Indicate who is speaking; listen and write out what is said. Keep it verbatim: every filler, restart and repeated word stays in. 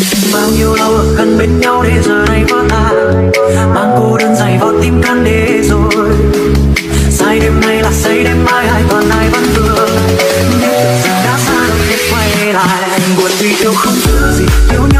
Speaker 1: Bao nhiêu lâu ở gần bên nhau để giờ này vỡ tan, mang cô đơn dày vào tim can để rồi say đêm nay là say đêm mai hai còn ai vẫn vương, nhưng tưởng rằng đã xa rồi biết quay lại. Buồn vì yêu không giữ gì, yêu